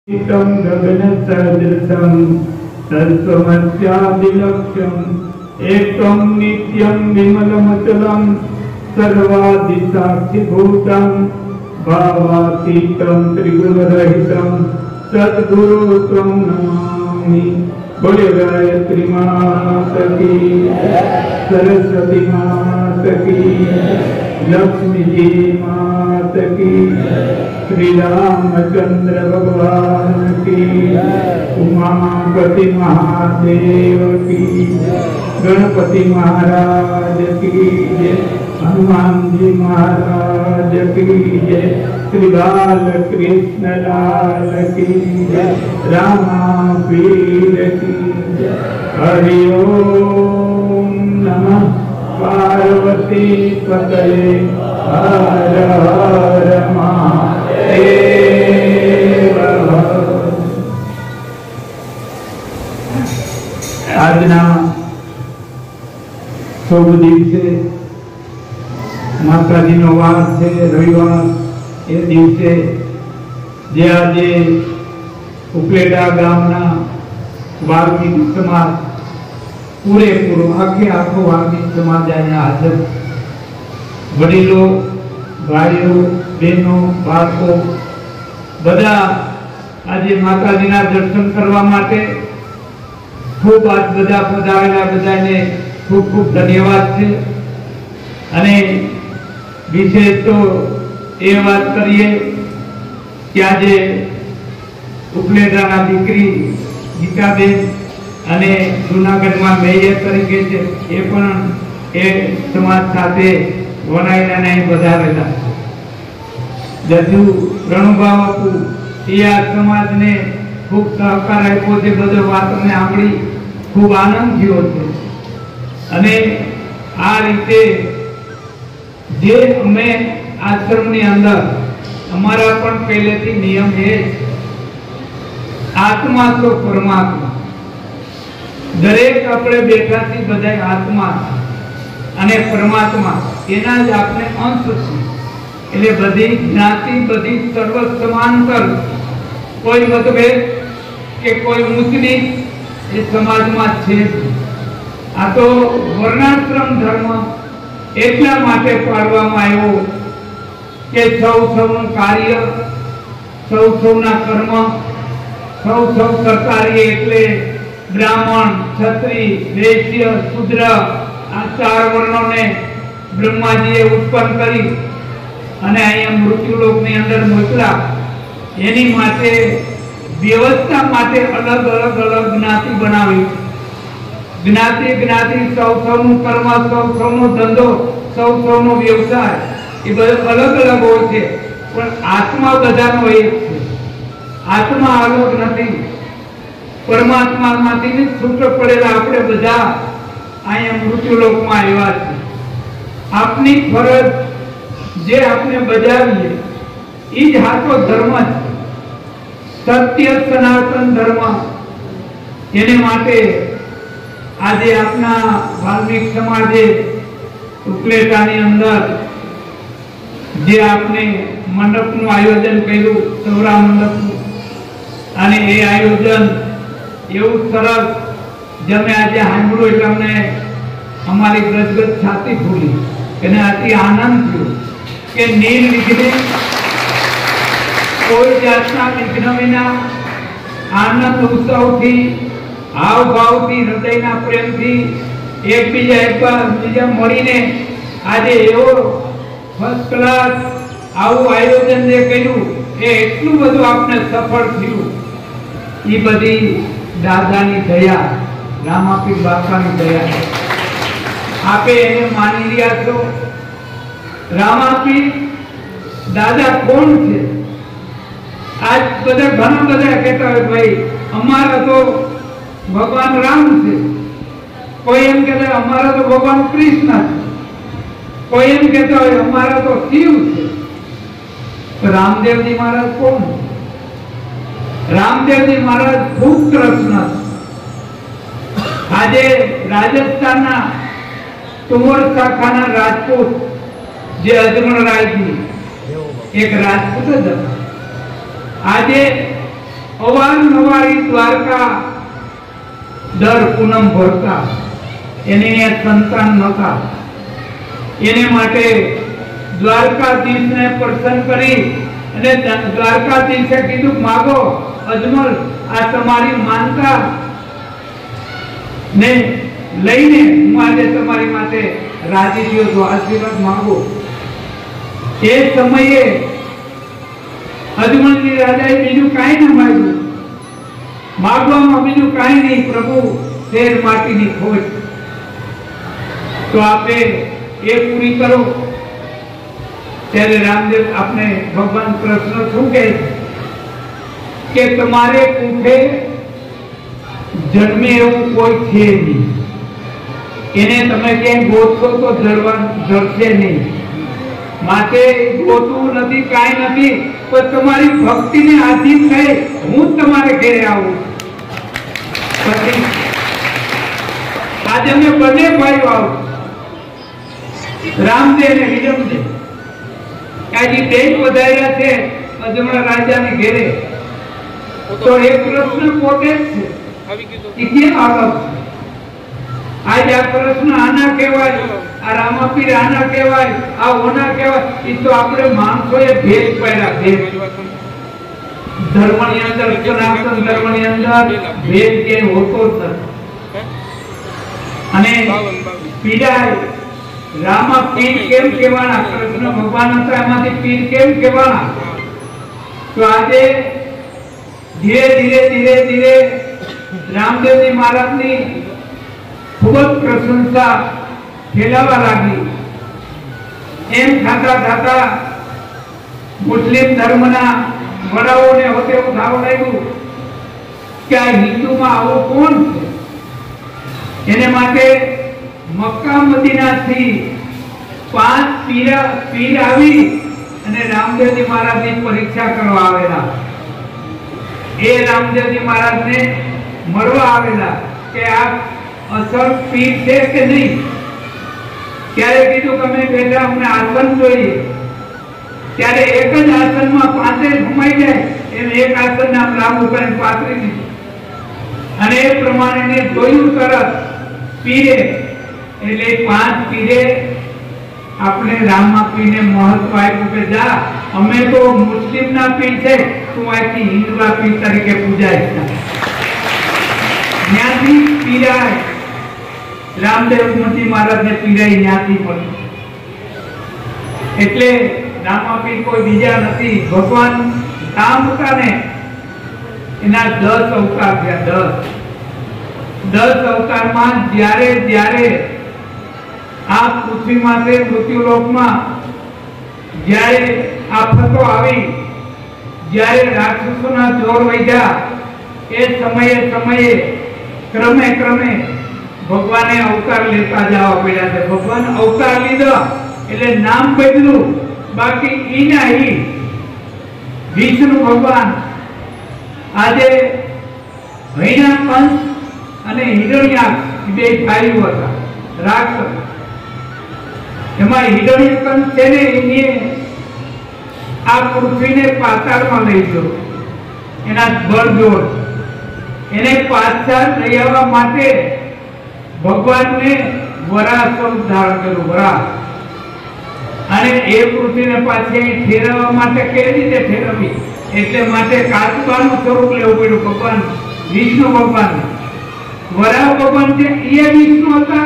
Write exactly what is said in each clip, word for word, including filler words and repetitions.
एकं गगनसदृशं तत्त्वमस्यादिलक्ष्यम् एकं नित्यं विमलमचलं सर्वादिसाक्षिभूतं भावातीतं त्रिगुणरहितं सद्गुरु त्वं नमामि। बोले गायत्री मात की, सरस्वती मात की, लक्ष्मी जी मात की, श्री रामचंद्र भगवान की, उमापति महादेव की, गणपति महाराज की जय, हनुमान जी महाराज की जय, श्री बाल कृष्ण लाल की जय, रामा पीर की जय। हरि ओम नमः पार्वती पतये, हर हर महादेव। આજના શુભ દિવસે માતાજીનો વાર છે, રવિવાર, એ દિવસે જે આજે ઉપલેટા ગામના વાલ્મીક સમાજ પૂરેપૂરો આખે આખો વાલ્મીક સમાજ અહીંયા હાજર, વડીલો, ભાઈઓ, બહેનો, બાળકો બધા આજે માતાજીના દર્શન કરવા માટે ખૂબ આજ બધા પધારેલા બધાને ખૂબ ખૂબ ધન્યવાદ છે। અને વિશેષ તો એ વાત કરીએ કે આજે ઉપલેટાના દીકરી ગીતાબેન અને જૂનાગઢમાં મેયર તરીકે છે, એ પણ એ સમાજ સાથે વણાયેલા નહીં વધારેલા જજુ રણુભા બાપુ એ આ સમાજને ખૂબ સહકાર આપ્યો છે, બધો વાતને સાંભળી ખૂબ આનંદ થયો છે। અને આ રીતે જે અમે આશ્રમની અંદર અમારા પણ પહેલેથી નિયમ છે, આત્મા તો પરમાત્મા, દરેક આપણે બેઠાથી બધા આત્મા અને પરમાત્મા એના જ આપણે અંશ છે। એટલે બધી જ્ઞાતિ, બધી સર્વ સમાંતર, કોઈ મતભેદ કે કોઈ ઊંચ નીચ એ સમાજમાં છે। આ તો વર્ણાશ્રમ ધર્મ એટલા માટે પાડવામાં આવ્યો કે સૌ સૌનું કાર્ય, સૌ સૌના કર્મ, સૌ સૌ કરતારીએ, એટલે બ્રાહ્મણ, ક્ષત્રિય, વૈશ્ય, શૂદ્ર આ ચાર વર્ણોને બ્રહ્માજીએ ઉત્પન્ન કરી અને અહીંયા મૃત્યુલોકની અંદર મોકલા। એની માટે વ્યવસ્થા માટે અલગ અલગ અલગ જ્ઞાતિ બનાવી। જ્ઞાતિ જ્ઞાતિ સૌ સૌનું કર્મ, સૌ સૌનો ધંધો, સૌ સૌનો વ્યવસાય એ બધો અલગ અલગ હોય છે, પણ આત્મા બધાનો એક છે। આત્મા અલગ નથી, પરમાત્મામાંથી છૂટ પડેલા આપણે બધા અહીંયા મૃત્યુલોકમાં આવ્યા છે। આપની ફરજ જે આપણે બજાવીએ એ જ સાચો ધર્મ છે, સત્ય સનાતન ધર્મ। એને માટે આજે આપના વાલ્મીક સમાજે ઉપલેટાની અંદર જે આપને મંડપનું આયોજન કર્યું, સૌરા મંડપનું, અને એ આયોજન એવું સરસ જેને આજે સાંભળ્યું એટલે અમને અમારી ગદગદ છાતી ફૂલી અને અતિ આનંદ થયો કે નિર્વિઘ્ને, કોઈ જાતના વિઘ્ન વિના, આનંદ ઉત્સવથી, હાવભાવથી, હૃદયના પ્રેમથી એકબીજા એકબીજા મળીને આજે એવો ફર્સ્ટ ક્લાસ આવું આયોજન જે કર્યું એ એટલું બધું આપણે સફળ થયું, એ બધી દાદાની દયા, રામાપીર બાપાની દયા। આપે એને માની રહ્યા છો। રામાપીર દાદા કોણ છે? આજ બધા ઘણા બધા કહેતા હોય ભાઈ અમારા તો ભગવાન રામ છે, કોઈ એમ કહેતા અમારા તો ભગવાન કૃષ્ણ છે, કોઈ એમ કહેતા હોય અમારા તો શિવ છે। રામદેવજી મહારાજ કોણ? રામદેવજી મહારાજ ખૂબ કૃષ્ણ છે। આજે રાજસ્થાનના તુમર શાખાના રાજપૂત જે અજમલ રાયજી એક રાજપૂત જ હતા। આજે અવારનવારી દ્વારકા દર પૂનમ ભરતા, એને સંતાન નહોતા, એને માટે દ્વારકાધીશને પ્રસન્ન કરી અને દ્વારકાધીશે કીધું, માગો અજમલ, આ તમારી માનતા ને લઈને હું આજે તમારી માટે રાજી થયો છું, આશીર્વાદ માંગો। એ સમયે અજમલજી રાજાએ બીજું કાંઈ ન માંગ્યું, માગવામાં બીજું કાંઈ નહીં, પ્રભુ શેર માટીની ખોજ તો આપે એ પૂરી કરો। ત્યારે રામદેવ આપને ભગવાન કૃષ્ણ શું કહે છે કે તમારે કુખે જન્મે એવું કોઈ છે નહીં, એને તમે ક્યાંય ગોતશો તો જળવા જળશે નહીં, માટે ગોતવું નથી, કાંઈ નથી, પણ તમારી ભક્તિને આધીન થઈ હું તમારે ઘેરે આવું। પછી આજે અમે બંને ભાઈઓ આવું, રામદેવ અને વિરમદેવ, આજે બે પધાર્યા છે અજમલ રાજાને ઘેરે, તો એ કૃષ્ણ પોતે જ છે, કેમ અલગ છે? આજ આ કૃષ્ણ આના કહેવાય, આ રામાપીર આના કહેવાય, આ ઓના કહેવાય, એ તો આપણે માણસોએ ભેદ પાડ્યા, ભેદ ધર્મની અંદર, સનાતન ધર્મની અંદર ભેદ કે હોતો જ નથી। અને પીડાય રામા પીર કેમ કહેવાના, કૃષ્ણ ભગવાન હતા એમાંથી પીર કેમ કહેવાના? તો આજે ધીરે ધીરે ધીરે ધીરે રામદેવજી મહારાજની ખૂબ જ પ્રશંસા ફેલાવા લાગી। એમ થતા થતા મુસ્લિમ ધર્મના વડાઓને હોતે એવું થવા લાગ્યું કે આ હિન્દુમાં આવો કોણ છે? એને માટે મક્કા મદીનાથી પાંચ પીર પીર આવી અને રામદેવજી મહારાજની પરીક્ષા કરવા આવેલા। એ રામદેવજી મહારાજને મળવા આવેલા કે આ અસલ પીર છે કે નહીં? ત્યારે કીધું કે અમે બેઠા, અમને આસન જોઈએ। ત્યારે એક જ આસનમાં પાંચે ઘુમાઈ જાય એમ એક આસન નામ લાંબુ કરીને પાથરી દીધું, અને એ પ્રમાણે જોયું તરત પીરે, એટલે પાંચ પીરે આપણે રામાપીરને મહત્વ આપ્યું કે જા, અમે તો મુસ્લિમના પીર છે, તું અહીંથી હિન્દુના પીર તરીકે પૂજાય। ત્યાંથી પીરાય, રામદેવજી મહારાજને પીરાય ત્યાંથી મળ્યું। એટલે રામાપીર કોઈ બીજા નથી, ભગવાન રામ હતા ને એના દસ અવતાર થયા, દસ દસ અવતારમાં જ્યારે જ્યારે આ પૃથ્વીમાંથી મૃત્યુલોકમાં જ્યારે આફતો આવી, જ્યારે રાક્ષસોના જોર વધ્યા, એ સમયે સમયે ક્રમે ક્રમે ભગવાને અવતાર લેતા જવા પડ્યા છે। ભગવાન અવતાર લીધો એટલે નામ બદલું, બાકી ઈના ઈ વિષ્ણુ ભગવાન આજે હૈણાકંસ અને હિરણ્યાક્ષ બે ભાઈઓ હતા, રાક્ષસ। એમાં હિરણ્યકંસ છે ને એને આ પૃથ્વીને પાતાળમાં લઈ ગયો, એના બળજોડ એને પાછા લઈ આવવા માટે ભગવાનને વરાહ સ્વરૂપ ધારણ કર્યું, વરાહ, અને એ પૃથ્વીને પાછી ઠેરવવા માટે કેવી રીતે ઠેરવવી, એટલે માટે કાચબાનું સ્વરૂપ લેવું પડ્યું ભગવાન વિષ્ણુ ભગવાન। વરાહ ભગવાન છે એ વિષ્ણુ હતા,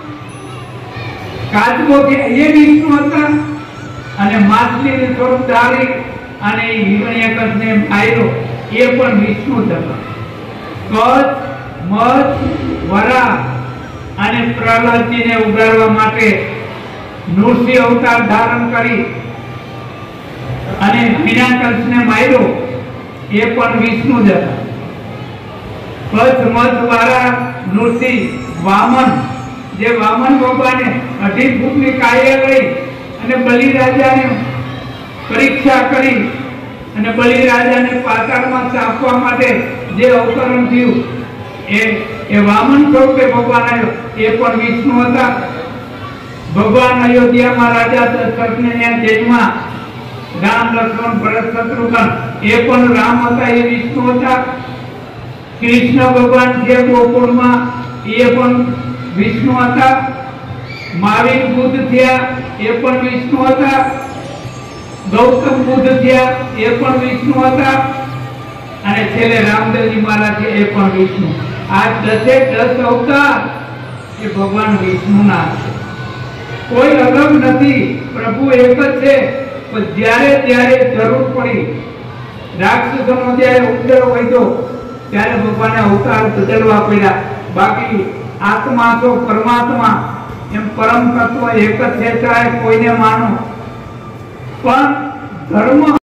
કાચબો છે એ વિષ્ણુ હતા, અને માછલીનું સ્વરૂપ ધારી અને હિરણ્યકશને માર્યો એ પણ વિષ્ણુ જ હતા। કચ્છ, મચ્છ, વરાહ અને પ્રહલાદજીને ઉગાડવા માટે નૃસિંહ અવતાર ધારણ કરી અને હિરણ્યકશને માર્યો એ પણ વિષ્ણુ જ હતા। કચ્છ, મચ્છ, વરાહ, નૃસિંહ, વામન, જે વામન ભગવાને અઢી ફૂટની કાયા લઈ અને બલિરાજાને પરીક્ષા કરી અને બલિરાજાને પાતાળમાં ચાપવા માટે જે અવતરણ થયું એ એ વામન સ્વરૂપે ભગવાન આવ્યો, એ પણ વિષ્ણુ હતા। ભગવાન અયોધ્યામાં રાજા દશરથને ત્યાં જેલમાં રામ, લક્ષ્મણ, ભરત, શત્રુઘ્ન એ પણ રામ હતા, એ વિષ્ણુ હતા. કૃષ્ણ ભગવાન છે ગોકુળમાં, એ પણ વિષ્ણુ હતા. મહાવીર બુદ્ધ થયા, એ પણ વિષ્ણુ હતા. ગૌતમ બુદ્ધ થયા, એ પણ વિષ્ણુ હતા. અને છેલ્લે રામદેવજી મહારાજ છે, એ પણ વિષ્ણુ. આ દસે દસ અવતાર એ ભગવાન વિષ્ણુના છે, કોઈ અલગ નથી. પ્રભુ એક જ છે. પણ જ્યારે ત્યારે જરૂર પડી, રાક્ષસોનો જ્યારે ઉપદ્રવ વધ્યો ત્યારે ભગવાને અવતાર બદલવા પડ્યા. બાકી આત્મા તો પરમાત્મા એમ પરમ તત્વ એક જ છે, ચાહે કોઈને માનો. પણ ધર્મ